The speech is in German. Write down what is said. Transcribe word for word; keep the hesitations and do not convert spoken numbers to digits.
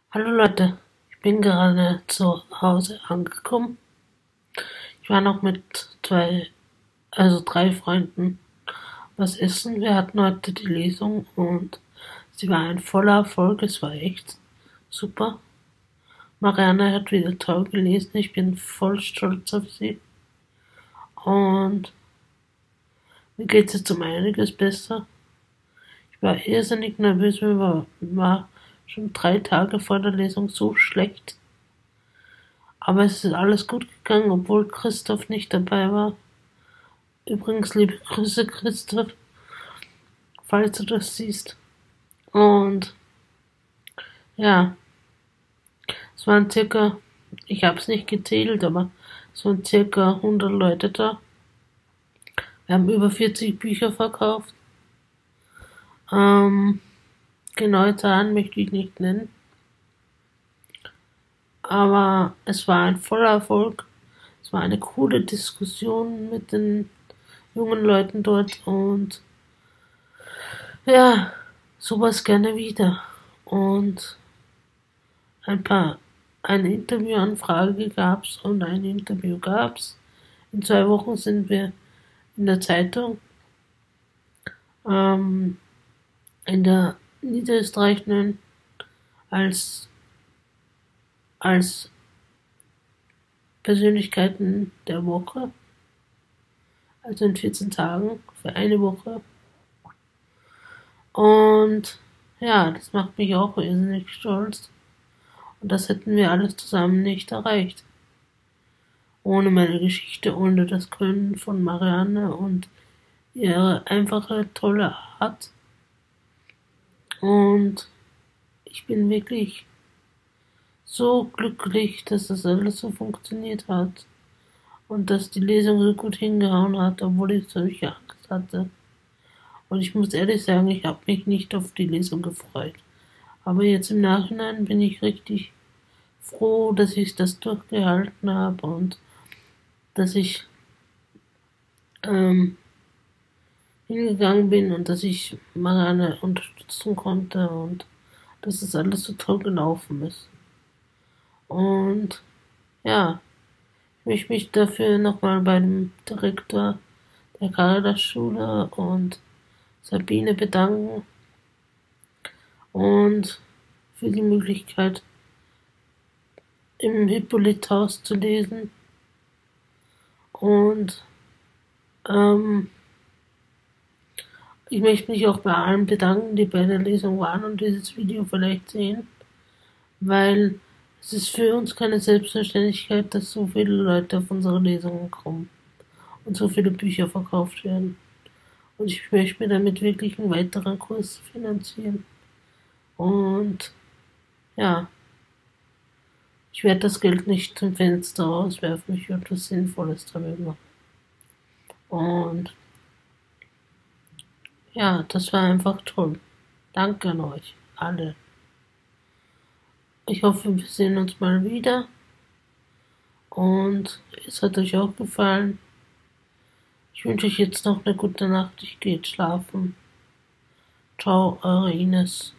Hallo Leute, ich bin gerade zu Hause angekommen. Ich war noch mit zwei, also drei Freunden was essen. Wir hatten heute die Lesung und sie war ein voller Erfolg. Es war echt super. Marianne hat wieder toll gelesen. Ich bin voll stolz auf sie. Und mir geht es jetzt um einiges besser. Ich war irrsinnig nervös. Mir war, war schon drei Tage vor der Lesung so schlecht. Aber es ist alles gut gegangen, obwohl Christoph nicht dabei war. Übrigens, liebe Grüße, Christoph, falls du das siehst. Und ja, es waren circa, ich habe es nicht gezählt, aber es waren circa hundert Leute da. Wir haben über vierzig Bücher verkauft. Ähm, genaue Zahlen möchte ich nicht nennen. Aber es war ein voller Erfolg. Es war eine coole Diskussion mit den jungen Leuten dort und ja, sowas gerne wieder. Und ein paar, eine Interviewanfrage gab's und ein Interview gab's. In zwei Wochen sind wir in der Zeitung, ähm, in der Niederösterreichischen als, als Persönlichkeiten der Woche, also in vierzehn Tagen für eine Woche. Und ja, das macht mich auch irrsinnig stolz. Und das hätten wir alles zusammen nicht erreicht. Ohne meine Geschichte, ohne das Können von Marianne und ihre einfache, tolle Art. Und ich bin wirklich so glücklich, dass das alles so funktioniert hat. Und dass die Lesung so gut hingehauen hat, obwohl ich solche Angst hatte. Und ich muss ehrlich sagen, ich habe mich nicht auf die Lesung gefreut. Aber jetzt im Nachhinein bin ich richtig froh, dass ich das durchgehalten habe und dass ich ähm, hingegangen bin und dass ich Marianne unterstützen konnte und dass es alles so toll gelaufen ist. Und ja, ich möchte mich dafür nochmal bei dem Direktor der Caritas-Schule und Sabine bedanken und für die Möglichkeit, im Hippolythaus zu lesen. Und ähm, ich möchte mich auch bei allen bedanken, die bei der Lesung waren und dieses Video vielleicht sehen, weil es ist für uns keine Selbstverständlichkeit, dass so viele Leute auf unsere Lesungen kommen und so viele Bücher verkauft werden. Und ich möchte mir damit wirklich einen weiteren Kurs finanzieren. Und ja, ich werde das Geld nicht zum Fenster rauswerfen, ich werde etwas Sinnvolles damit machen. Und ja, das war einfach toll. Danke an euch alle. Ich hoffe, wir sehen uns mal wieder. Und es hat euch auch gefallen. Ich wünsche euch jetzt noch eine gute Nacht. Ich gehe jetzt schlafen. Ciao, eure Ines.